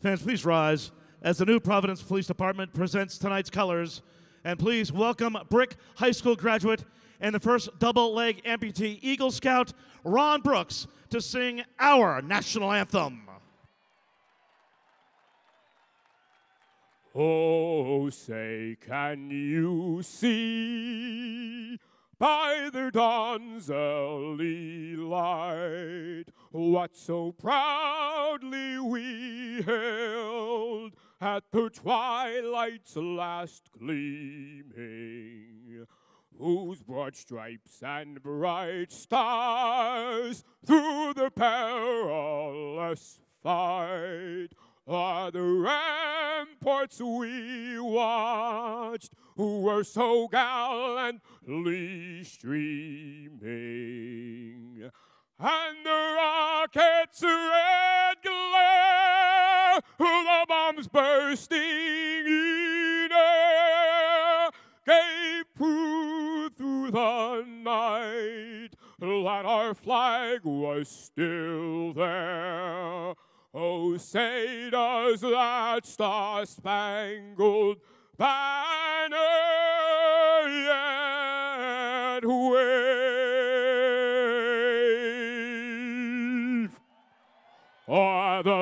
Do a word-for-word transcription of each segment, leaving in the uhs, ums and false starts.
Fans, please rise as the New Providence Police Department presents tonight's colors. And please welcome Brick High School graduate and the first double-leg amputee Eagle Scout, Ron Brooks, to sing our national anthem. Oh, say, can you see by their dawn's early light what so proudly we hailed at the twilight's last gleaming, whose broad stripes and bright stars through the perilous fight are the ramparts we watched, who were so gallantly streaming, and the rockets' red glare, the bombs bursting in air, gave proof through the night that our flag was still there. Oh, say does that star-spangled banner yet wave o'er the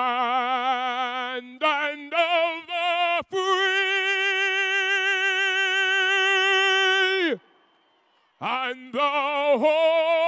land and of the free and the whole